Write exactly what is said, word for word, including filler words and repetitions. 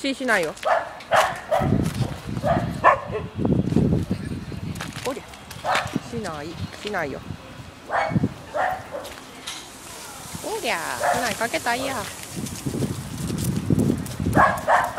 ししないよ。おりゃ、しない、しないよ。おりゃ、しないかけたいや。